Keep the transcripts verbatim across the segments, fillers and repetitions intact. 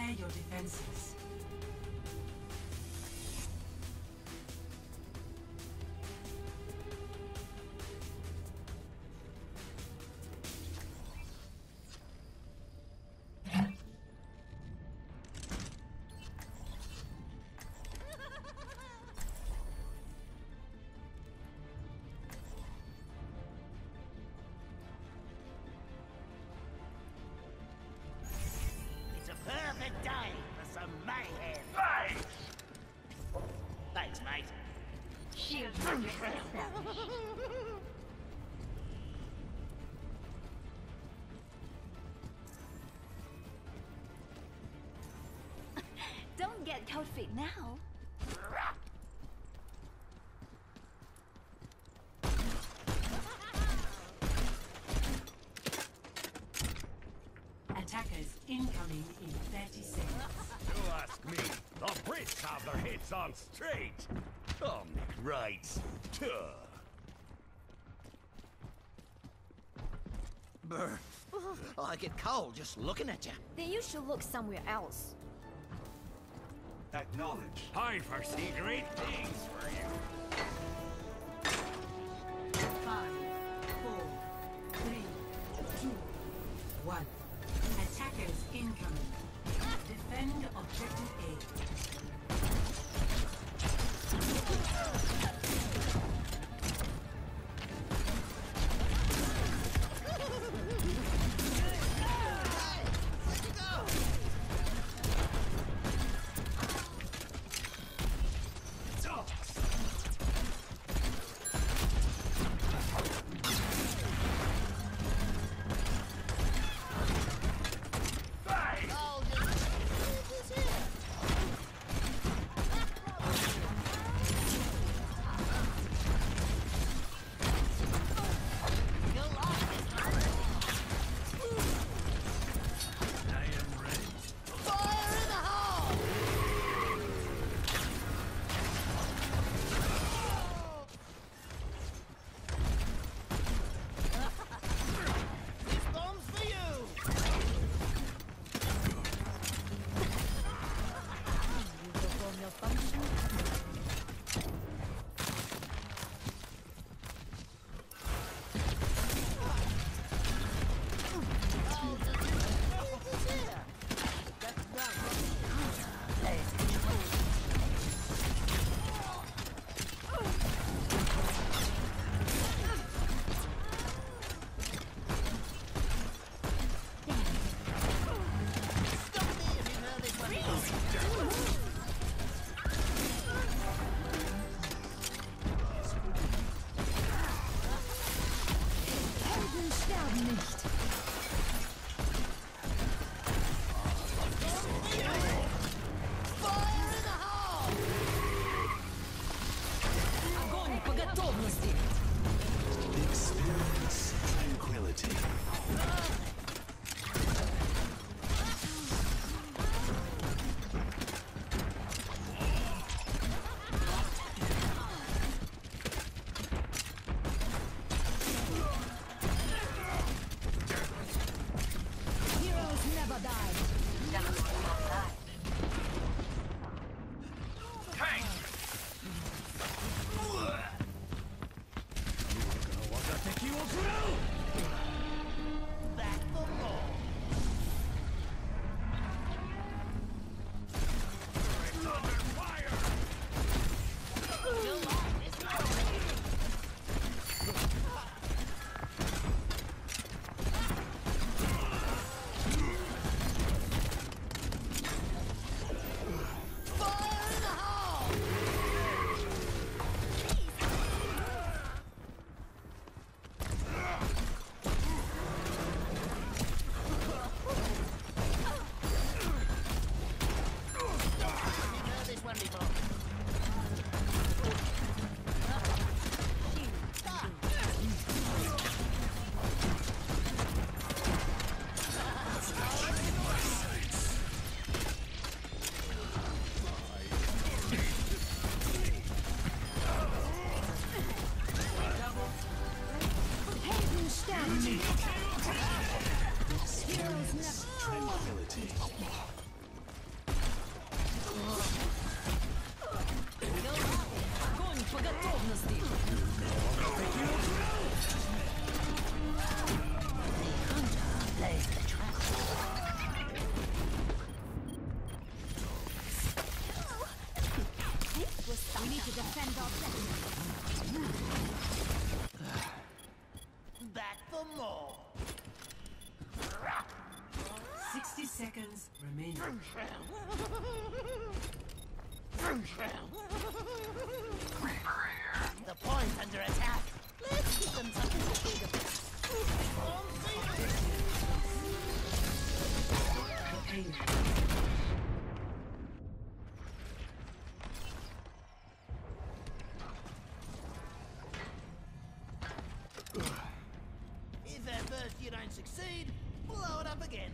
Prepare your defenses. Perfect day for some mayhem. Hey! Thanks, mate. Shield Don't get cold feet now. Attackers incoming in thirty seconds. You ask me. The Brits have their heads on straight. Oh, right. Tuh. Brr. I get cold just looking at you. Then you should look somewhere else. Acknowledge. I foresee great things for you. Five, four, three, two, one. Attackers incoming. Defend objective A. Experience tranquility. Heroes never die. Tank! Back for more. It's under fire! Still on this one. Fire in the hole! You've heard this one before. Helden sterben nicht. Heroes never. Tranquility. Lays the trap. We need to defend our sector. Back for more. Sixty seconds remaining. The point's under attack. Let's give them something to think about. If at first you don't succeed, blow it up again.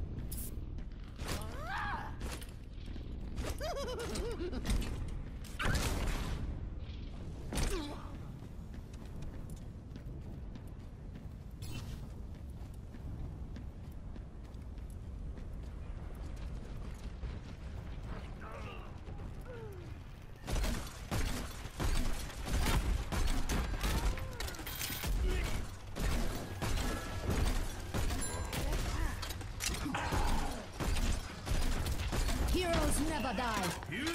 Heroes never die.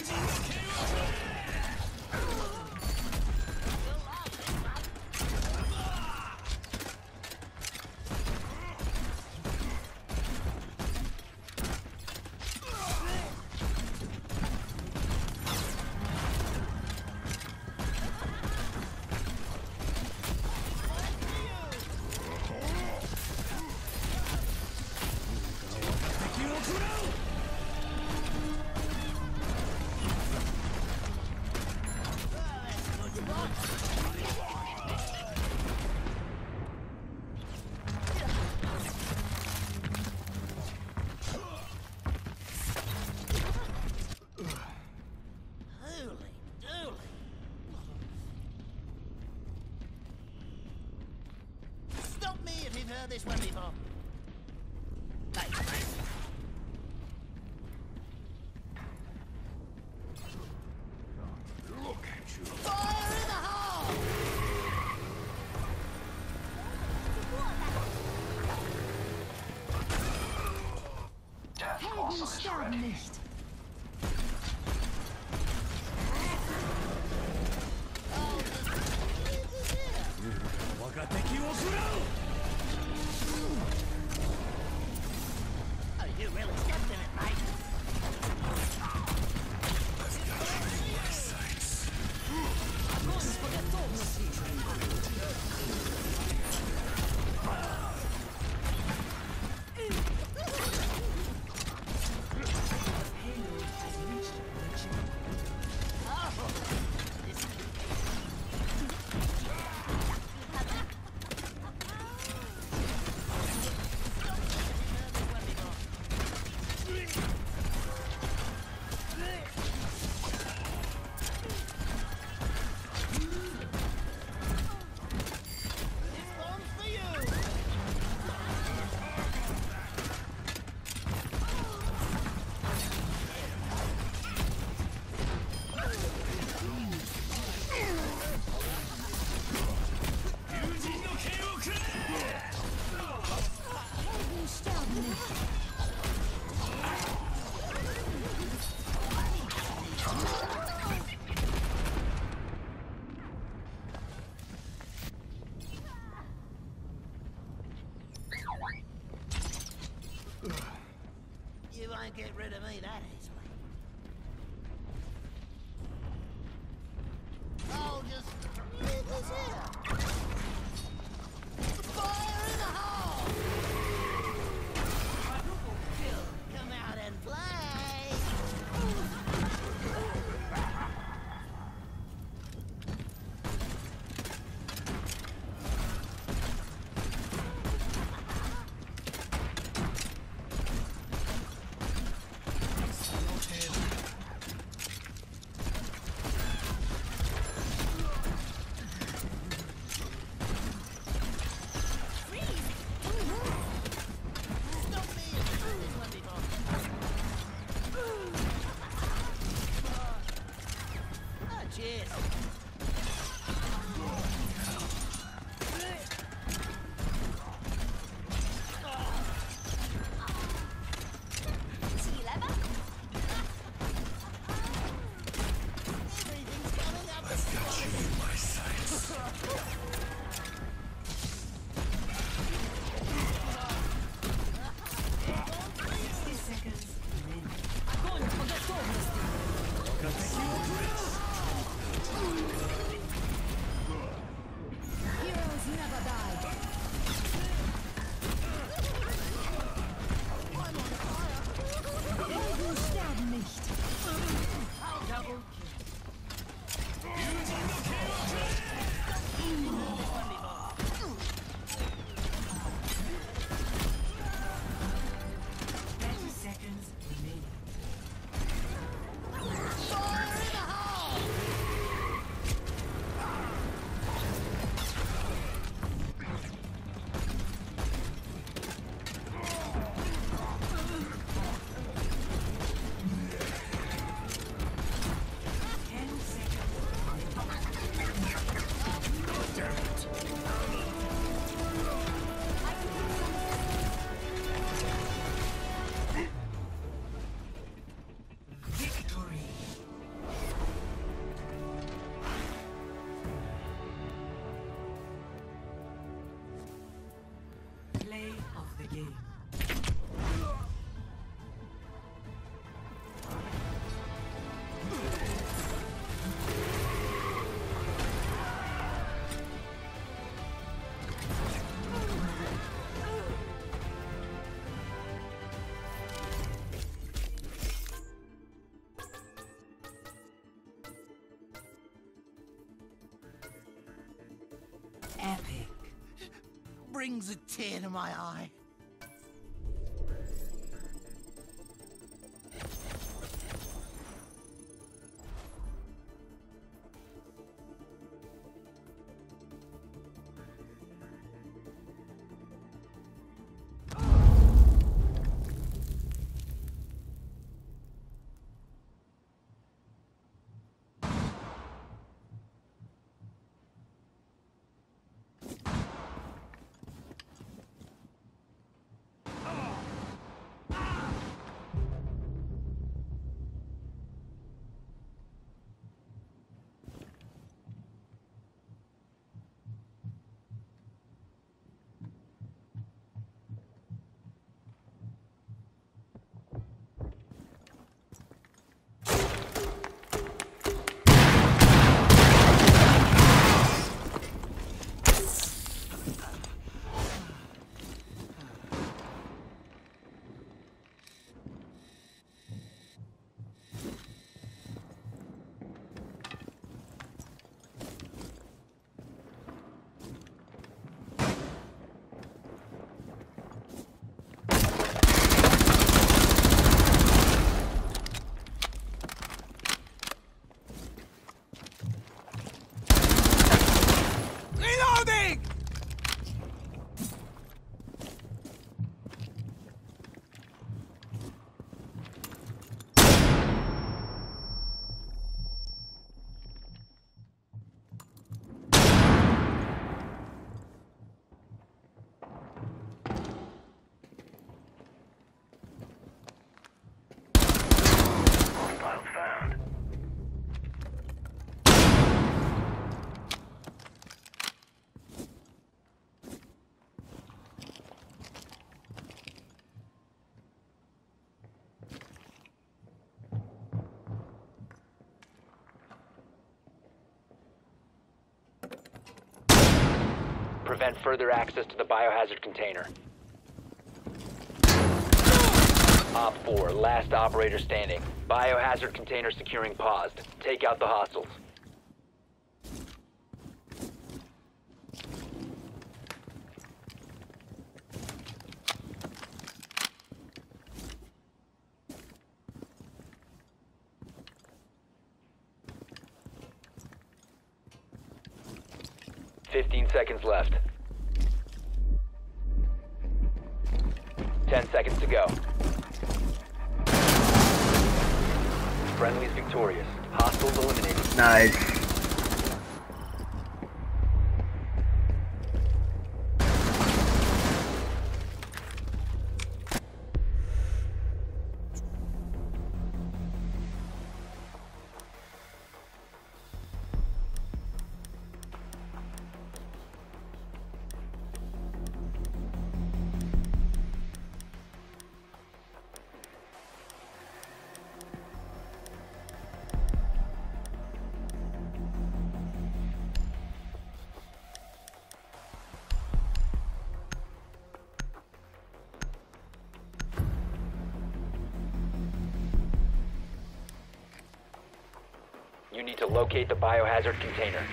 Heard this one before. Thanks, mate. Look at you. Fire in the hole! Helden sterben nicht. Oh, you really stepped in it, mate. You won't get rid of me that easily. I'll just leave this here. Fire in the hole! Come out and play! Cheers. game. Epic. Brings a tear to my eye. Prevent further access to the biohazard container. Op four, last operator standing. Biohazard container securing paused. Take out the hostiles. Fifteen seconds left. Ten seconds to go. Friendly's victorious. Hostiles eliminated. Nice. You need to locate the biohazard container.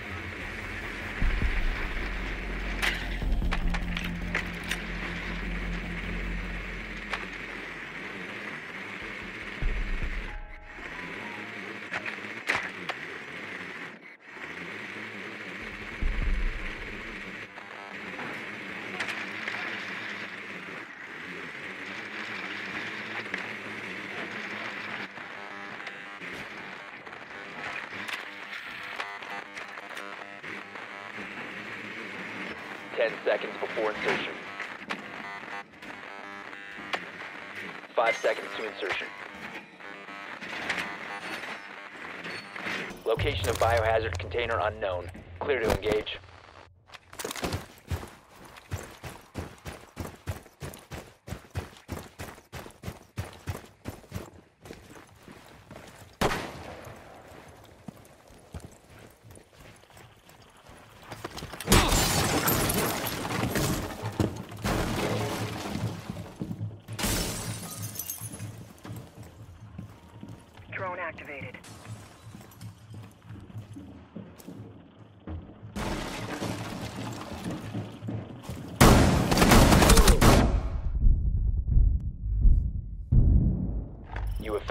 Ten seconds before insertion. Five seconds to insertion. Location of biohazard container unknown. Clear to engage.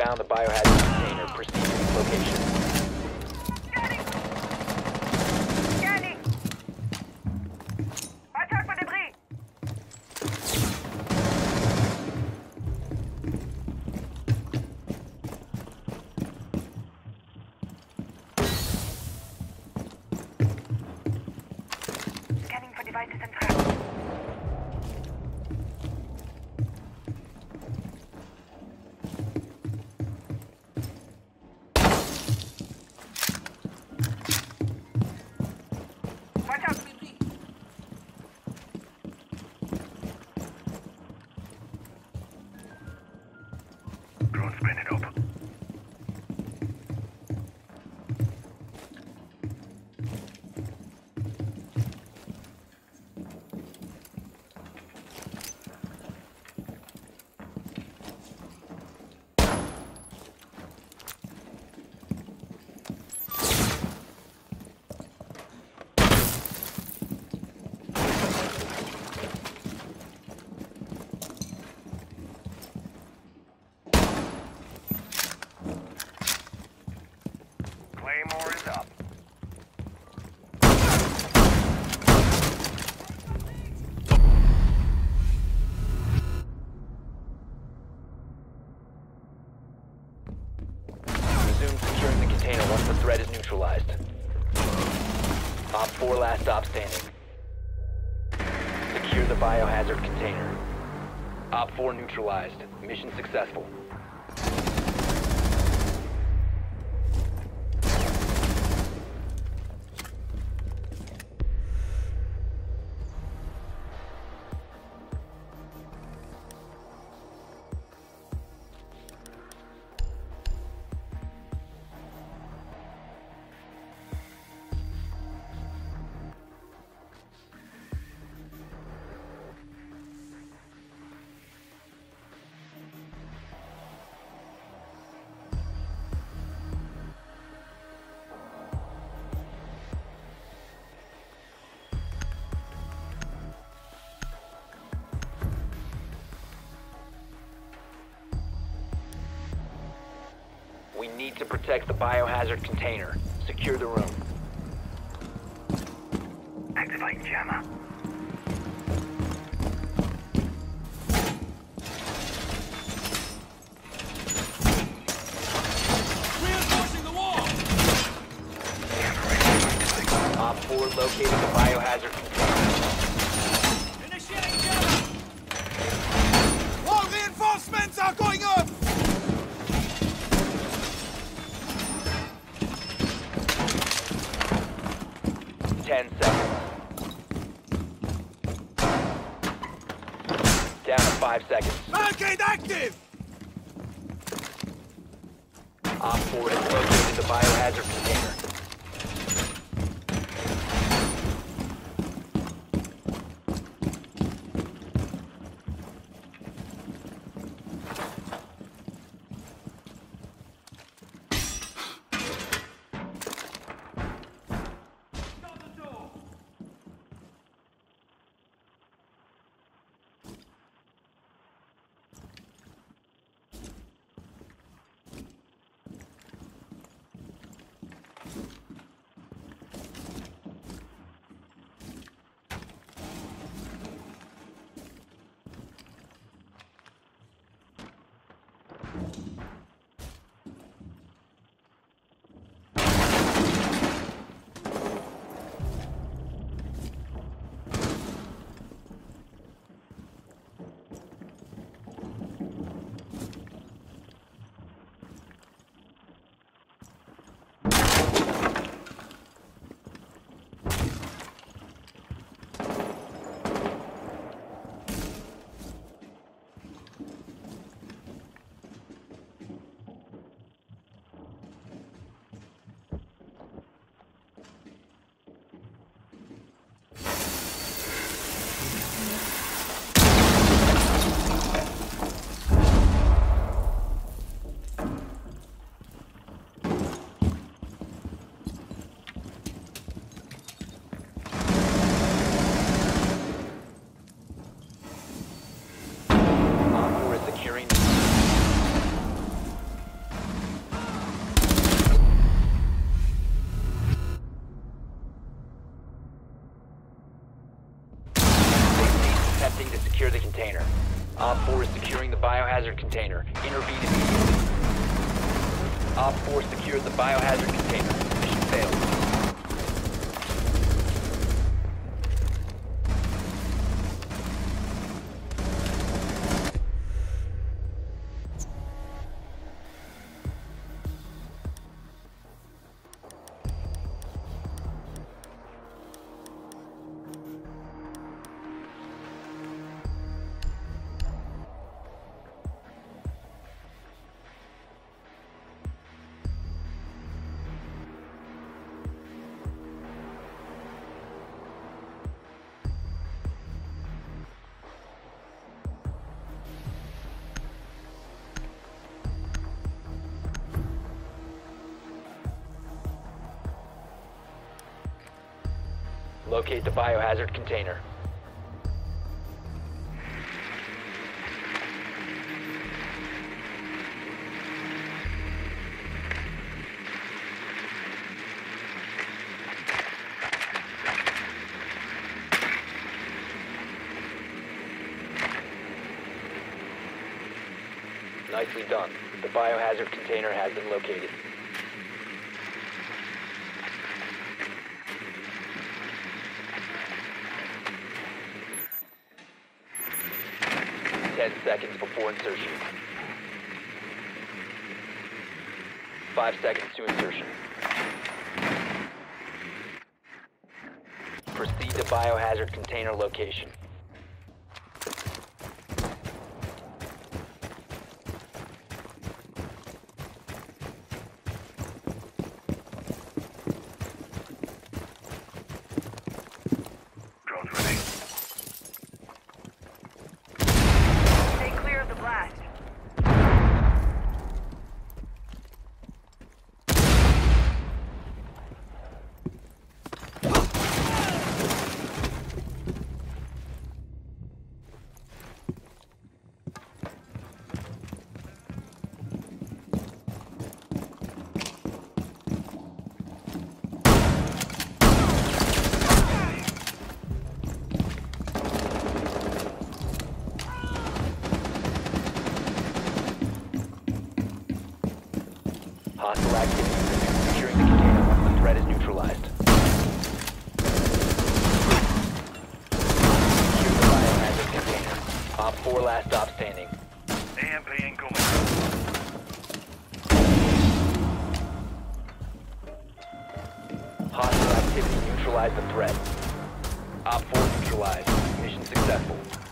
found the biohazard container. Proceed to its location. Scanning! Scanning! Watch out for debris! Scanning for devices and traps. Watch out! Drone spinning up. Claymore is up. Resume securing the container once the threat is neutralized. Op four last stop standing. Secure the biohazard container. Op four neutralized. Mission successful. We need to protect the biohazard container. Secure the room. Activate jammer. Reinforcing the wall! Op four located the biohazard container. Initiating jammer! All reinforcements are going up! Ten seconds. Down to five seconds. Barricade active! Op four has located the biohazard container. Attempting to secure the container. Op four is securing the biohazard container. Intervene immediately. Op four secured the biohazard container. Mission failed. Locate the biohazard container. Nicely done. The biohazard container has been located. Ten seconds before insertion. Five seconds to insertion. Proceed to biohazard container location. Drones ready. Stay clear of the blast. Hostile activity. Securing the container once the threat is neutralized. Secure the biohazard container. Op four last stop standing. A M P incoming. Hostile activity. Neutralize the threat. Op four neutralized. Mission successful.